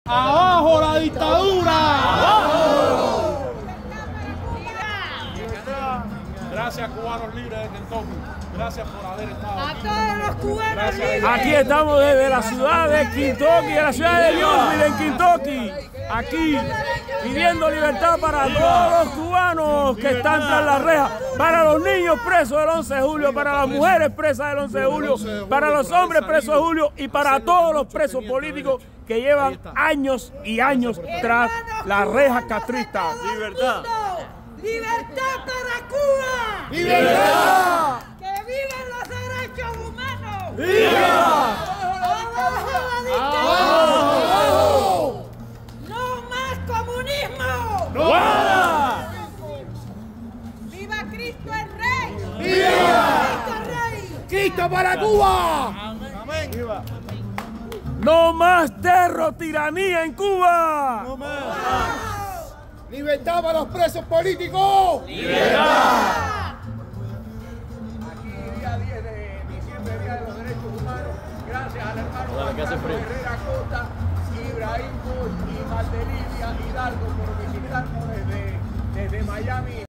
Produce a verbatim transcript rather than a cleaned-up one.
¡Abajo la dictadura! ¡Abajo! Gracias, cubanos libres de Kentucky. Gracias por haber estado aquí. A todos los cubanos libres. Aquí estamos desde la ciudad de Kentucky, de la ciudad de Louisville, en Kentucky. Aquí, pidiendo libertad para todos los cubanos que están tras las rejas, para los niños presos del once de julio, para las mujeres presas del once de julio, para los hombres presos de julio y para todos los presos políticos que llevan años y años tras las rejas castristas. ¡Libertad! ¡Libertad para Cuba! ¡Libertad! ¡Que vivan los derechos humanos! ¡Viva! ¡Abajo la dictadura! ¡Abajo! ¡No más comunismo! ¡No más! ¡Viva Cristo el Rey! ¡Viva! ¡Cristo el Rey! ¡Cristo para Cuba! Amén. Viva. ¡No más terror, tiranía en Cuba! No más. ¡Libertad para los presos políticos! ¡Libertad! Aquí, día diez de diciembre, Día de los Derechos Humanos, gracias al hermano Juan Carlos Herrera Costa, Ibrahim Bosch y Mardelivia Hidalgo por visitarnos desde, desde Miami.